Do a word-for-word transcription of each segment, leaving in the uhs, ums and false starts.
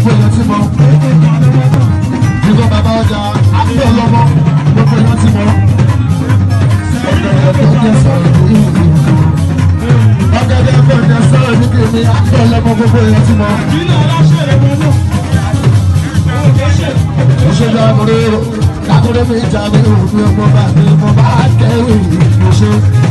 gbogbo èèyàn ti mọ̀. Ìgbà bàbá ọjà àgbẹ̀ ọlọ́mọ gbogbo èèyàn ti mọ̀. Ọ̀gẹ̀dẹ̀ tó jẹ́ sọ̀rọ̀ ní ìlú. Ọ̀gẹ̀dẹ̀ tó jẹ́ sọ̀rọ̀ ní kìíní àgbẹ̀ ọlọ́mọ gbogbo èèyàn ti mọ̀. Òṣèlú àmúrè kakúrẹ́ mi ìjà mi òfin ọmọ bá mi mo bá kẹ́rù ìṣe.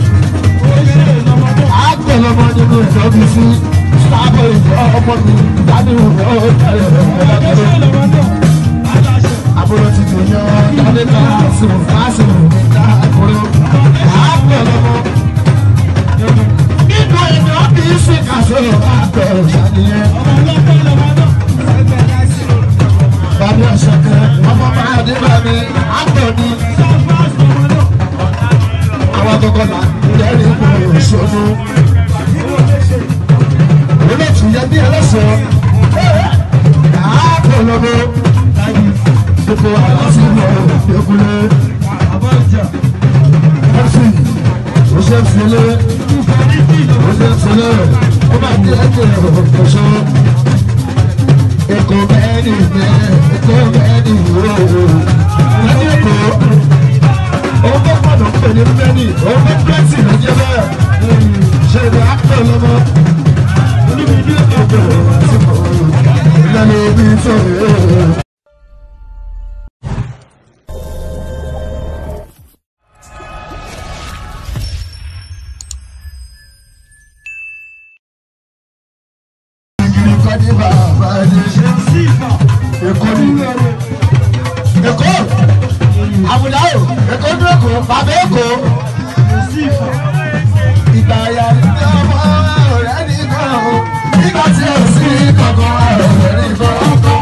Àgbẹ̀ ọlọ́mọ nínú ìjọba sí sábà ìjọ ọmọ mi dání òun ó tẹ̀lé ọ̀gẹ̀dẹ̀. Àbúrò ti tò yan dání ká sùn fásùn mi ká àkúrẹ́. Àgbẹ̀ ọlọ́mọ nínú ìjọ bí sí kàṣọ àgbẹ̀ ìṣàníyẹn. Bàbá ọ̀ṣẹ̀kẹ̀ ọmọ máa dé bá mi àgbẹ̀ ni. Àwọn akọ́kọ́ là lẹ́rìí kò ṣòro. Olóòtú yẹ bí ẹlẹ́sọ̀ ààbò lọ́wọ́ gbogbo àlọ́sí lọ ìgbékulé. Ẹ̀sìn ó ṣe ń filé ó ṣe ń filé ó máa di ẹ̀jẹ̀ ọ̀ṣọ́. Èkó bẹ́ẹ̀ni bẹ́ẹ̀ Èkó bẹ́ẹ̀ni wúwo. Lẹ́yìn Èkó òun tó gbọ́dọ̀ pè ní bẹ́ẹ̀ni òun tó pẹ́ẹ́sì lọ́jọ́ bẹ́ẹ̀. Ṣé ìdí àpò lọ́mọ? Ìlànà ibi sọ̀rọ̀. Èkó ní Èkó àbùdá o Èkó ní Èkó bàbá Èkó ìgbà ya ní ọmọ rẹ nìkan o nígbà tí o sí kankan rẹ nìkan o.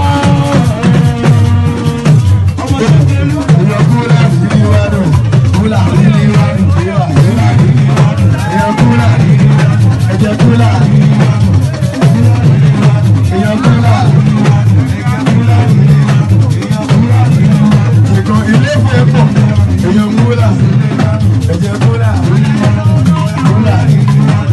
Èèyàn kúrẹ́ ìrírí wa nù kúlà ìrírí wa nù kúlà ìrírí wa nù èèyàn kúrẹ́ ẹ̀jẹ̀ kúlà èèyàn kúlà. Ilé ìfẹ́ pọ̀, èèyàn múlá, ẹ̀jẹ̀ múlá, múlá.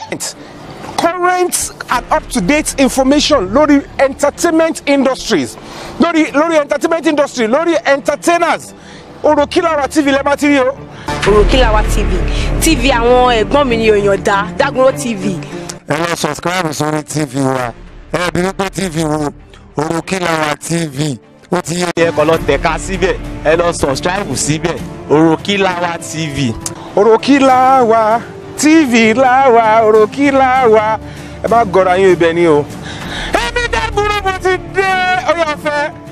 current and up-to-date information lórí entertainment industries lórí lórí entertainment industry lórí entertainers Orokilawa T V lẹ́ẹ̀ máa ti rí o. Orokilawa T V T V àwọn ẹ̀gbọ́n mi ni èèyàn dá Dagunro T V. ẹ lọ subscribe sórí T V wa ẹ bí wípé T V wo Orokilawa T V ó ti yẹ. ẹ kọ́ lọ tẹ̀ka síbẹ̀ ẹ lọ subscribe síbẹ̀ Orokilawa T V. Orokilawa T V láwa Orokilawa ẹ bá gọra yín ibẹ̀ ni o. ẹbí Dagunro mo ti dé orí ọ̀fẹ́.